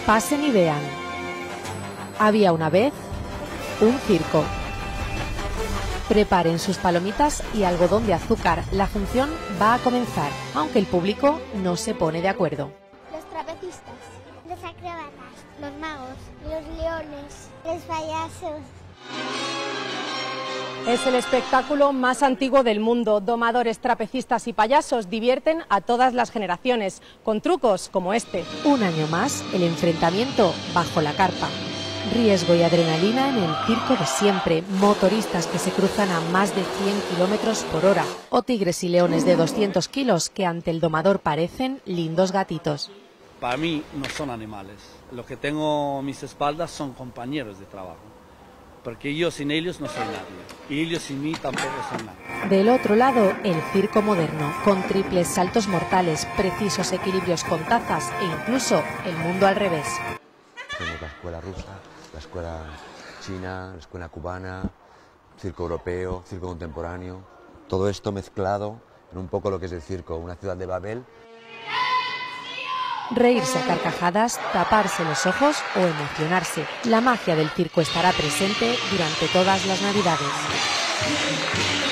Pasen y vean. Había una vez un circo. Preparen sus palomitas y algodón de azúcar. La función va a comenzar, aunque el público no se pone de acuerdo. Los trapecistas, los acróbatas, los magos, los leones, los payasos. Es el espectáculo más antiguo del mundo. Domadores, trapecistas y payasos divierten a todas las generaciones, con trucos como este. Un año más, el enfrentamiento bajo la carpa. Riesgo y adrenalina en el circo de siempre, motoristas que se cruzan a más de 100 kilómetros por hora, o tigres y leones de 200 kilos que ante el domador parecen lindos gatitos. Para mí no son animales, lo que tengo a mis espaldas son compañeros de trabajo, porque yo sin ellos no soy nadie, y ellos sin mí tampoco son nadie. Del otro lado, el circo moderno, con triples saltos mortales, precisos equilibrios con tazas e incluso el mundo al revés. Tenemos la escuela rusa, la escuela china, la escuela cubana, circo europeo, circo contemporáneo, todo esto mezclado en un poco lo que es el circo, una ciudad de Babel. Reírse a carcajadas, taparse los ojos o emocionarse. La magia del circo estará presente durante todas las Navidades.